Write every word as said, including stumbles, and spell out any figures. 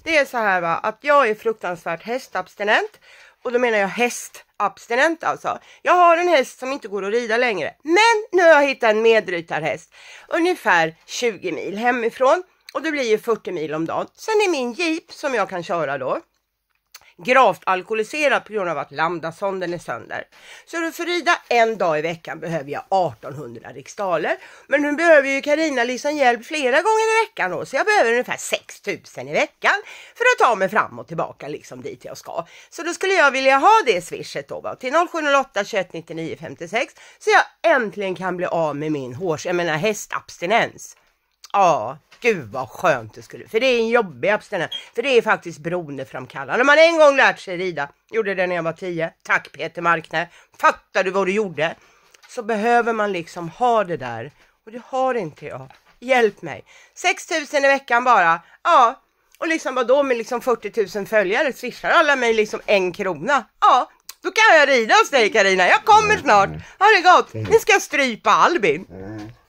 Det är så här va, att jag är fruktansvärt hästabstinent. Och då menar jag hästabstinent alltså. Jag har en häst som inte går att rida längre. Men nu har jag hittat en medrytarhäst. Ungefär tjugo mil hemifrån. Och det blir ju fyrtio mil om dagen. Sen är min jeep som jag kan köra då gravt alkoholiserad på grund av att lambdasonden är sönder. Så då för rida en dag i veckan behöver jag artonhundra riksdaler. Men nu behöver ju Carina liksom hjälp flera gånger i veckan då. Så jag behöver ungefär sex tusen i veckan för att ta mig fram och tillbaka liksom dit jag ska. Så då skulle jag vilja ha det swishet då va, till noll sju noll åtta tjugoett nittionio femtiosex. Så jag äntligen kan bli av med min hårs, jag menar hästabstinens. Ja, gud vad skönt det skulle. För det är en jobbig abstinens. För det är faktiskt beroendeframkallande. När man en gång lärt sig rida, gjorde det när jag var tio. Tack Peter Markner. Fattar du vad du gjorde? Så behöver man liksom ha det där. Och det har inte jag. Hjälp mig. sex tusen i veckan bara. Ja. Och liksom vadå med liksom fyrtio tusen följare. Swishar alla mig liksom en krona. Ja. Då kan jag rida hos dig Carina. Jag kommer snart. Ha det gott. Nu ska jag strypa Albin.